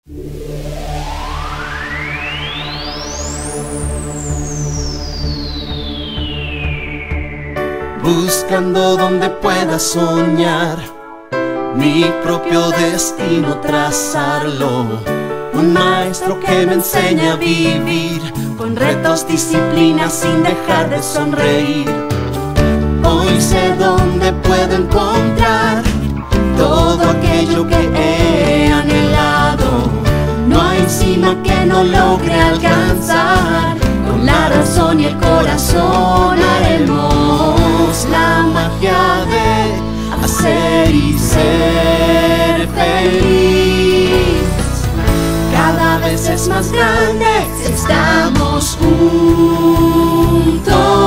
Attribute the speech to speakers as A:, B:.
A: Buscando donde pueda soñar, mi propio destino trazarlo. Un maestro que me enseña a vivir, con retos, disciplina, sin dejar de sonreír. Hoy sé dónde puedo encontrar todo aquello que he anhelado. No hay cima que no logre alcanzar, con la razón y el corazón haremos la magia de hacer y ser feliz. Cada vez es más grande si estamos juntos.